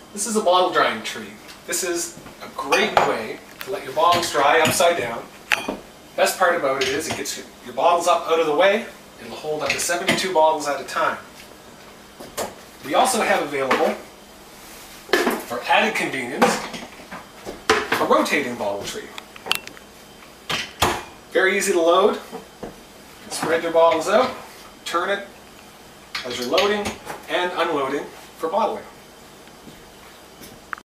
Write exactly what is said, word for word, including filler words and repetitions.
This is a bottle drying tree. This is a great way to let your bottles dry upside down. Best part about it is it gets your bottles up out of the way. It'll hold up to seventy-two bottles at a time. We also have available, for added convenience, a rotating bottle tree. Very easy to load. You can spread your bottles out, turn it as you're loading and unloading for bottling.